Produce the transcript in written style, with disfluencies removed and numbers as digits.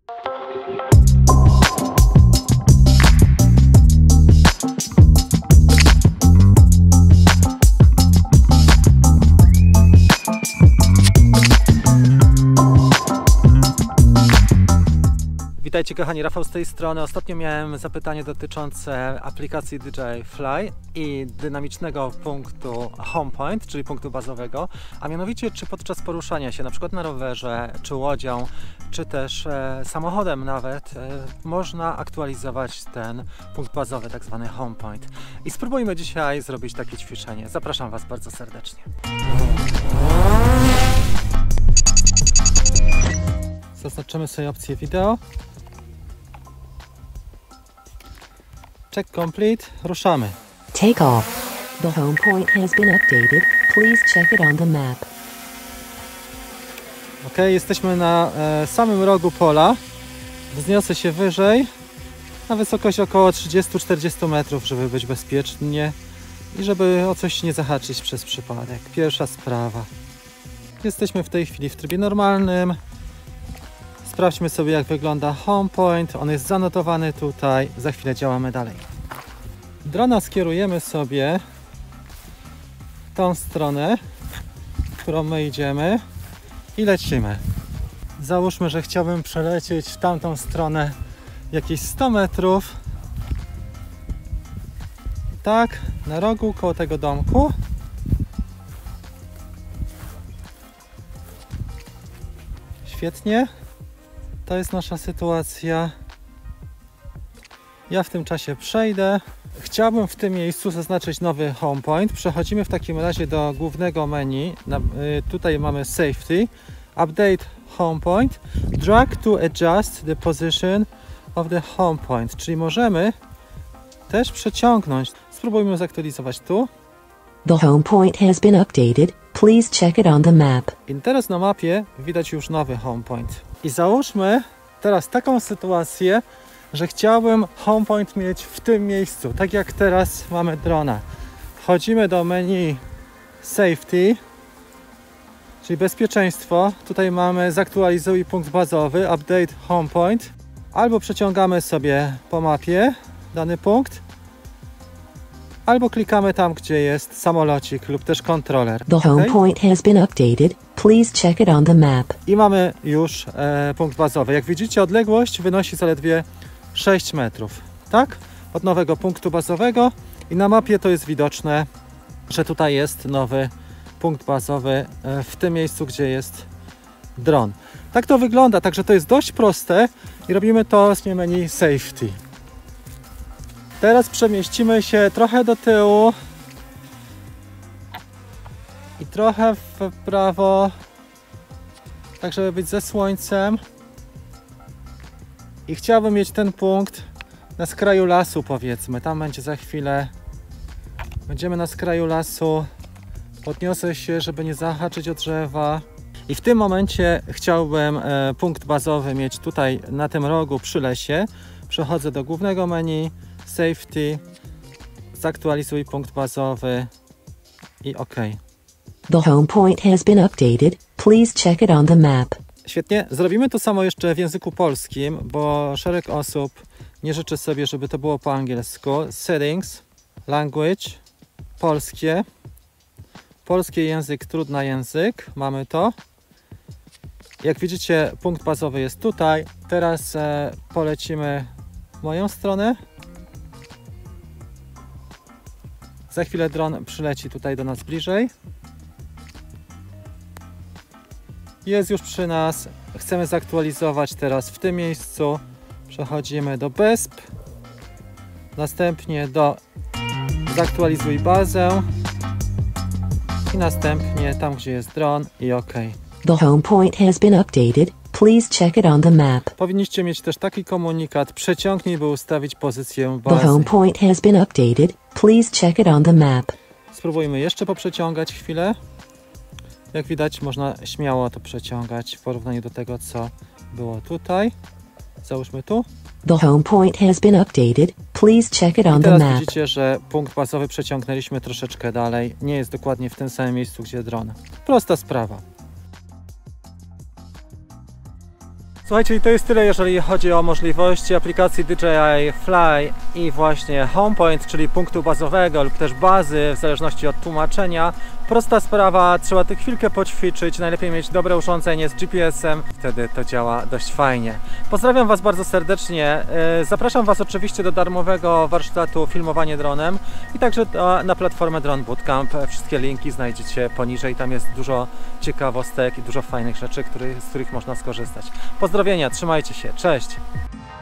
Witajcie kochani, Rafał z tej strony. Ostatnio miałem zapytanie dotyczące aplikacji DJI Fly i dynamicznego punktu HomePoint, czyli punktu bazowego, a mianowicie czy podczas poruszania się na przykład na rowerze, czy łodzią, czy też samochodem nawet, można aktualizować ten punkt bazowy, tak zwany HomePoint. I spróbujmy dzisiaj zrobić takie ćwiczenie. Zapraszam Was bardzo serdecznie. Zaznaczymy sobie opcję wideo. Check complete. Ruszamy. Take off. The home point has been updated. Please check it on the map. Ok, jesteśmy na samym rogu pola. Wzniosę się wyżej na wysokość około 30-40 metrów, żeby być bezpiecznie i żeby o coś nie zahaczyć przez przypadek. Pierwsza sprawa. Jesteśmy w tej chwili w trybie normalnym. Sprawdźmy sobie, jak wygląda HomePoint. On jest zanotowany tutaj. Za chwilę działamy dalej. Drona skierujemy sobie w tą stronę, w którą my idziemy i lecimy. Załóżmy, że chciałbym przelecieć w tamtą stronę jakieś 100 metrów. Tak, na rogu koło tego domku. Świetnie. To jest nasza sytuacja. Ja w tym czasie przejdę. Chciałbym w tym miejscu zaznaczyć nowy HomePoint. Przechodzimy w takim razie do głównego menu. Tutaj mamy Safety, Update HomePoint, Drag to adjust the position of the HomePoint. Czyli możemy też przeciągnąć. Spróbujmy zaktualizować tu. The home point has been updated. Please check it on the map. I teraz na mapie widać już nowy HomePoint. I załóżmy teraz taką sytuację, że chciałbym HomePoint mieć w tym miejscu, tak jak teraz mamy drona. Wchodzimy do menu Safety, czyli bezpieczeństwo. Tutaj mamy zaktualizuj punkt bazowy, Update HomePoint. Albo przeciągamy sobie po mapie dany punkt, albo klikamy tam, gdzie jest samolocik lub też kontroler. The home point has been updated. Please check it on the map. I mamy już punkt bazowy. Jak widzicie, odległość wynosi zaledwie 6 metrów. Tak? Od nowego punktu bazowego i na mapie to jest widoczne, że tutaj jest nowy punkt bazowy w tym miejscu, gdzie jest dron. Tak to wygląda, także to jest dość proste i robimy to z menu Safety. Teraz przemieścimy się trochę do tyłu i trochę w prawo, tak żeby być ze słońcem. I chciałbym mieć ten punkt na skraju lasu, powiedzmy. Tam będzie za chwilę. Będziemy na skraju lasu. Podniosę się, żeby nie zahaczyć o drzewa. I w tym momencie chciałbym punkt bazowy mieć tutaj na tym rogu przy lesie. Przechodzę do głównego menu, Safety, zaktualizuj punkt bazowy i OK. The home point has been updated. Please check it on the map. Świetnie. Zrobimy to samo jeszcze w języku polskim, bo szereg osób nie życzy sobie, żeby to było po angielsku. Settings, Language, polskie. Polski język, trudny język. Mamy to. Jak widzicie, punkt bazowy jest tutaj. Teraz polecimy w moją stronę. Za chwilę dron przyleci tutaj do nas bliżej. Jest już przy nas. Chcemy zaktualizować teraz w tym miejscu. Przechodzimy do BESP. Następnie do zaktualizuj bazę. I następnie tam, gdzie jest dron i OK. The home point has been updated. Please check it on the map. Powinniście mieć też taki komunikat. Przeciągnij, by ustawić pozycję bazy. The home point has been updated. Please check it on the map. Spróbujmy jeszcze poprzeciągać chwilę. Jak widać, można śmiało to przeciągać w porównaniu do tego, co było tutaj. Załóżmy tu. The home point has been updated. Please check it on the teraz map. widzicie, że punkt bazowy przeciągnęliśmy troszeczkę dalej. Nie jest dokładnie w tym samym miejscu, gdzie dron. Prosta sprawa. Słuchajcie, i to jest tyle, jeżeli chodzi o możliwości aplikacji DJI Fly i właśnie HomePoint, czyli punktu bazowego lub też bazy, w zależności od tłumaczenia. Prosta sprawa, trzeba tych chwilkę poćwiczyć, najlepiej mieć dobre urządzenie z GPS-em, wtedy to działa dość fajnie. Pozdrawiam Was bardzo serdecznie, zapraszam Was oczywiście do darmowego warsztatu filmowanie dronem i także na platformę Drone Bootcamp. Wszystkie linki znajdziecie poniżej, tam jest dużo ciekawostek i dużo fajnych rzeczy, z których można skorzystać. Pozdrowienia, trzymajcie się, cześć!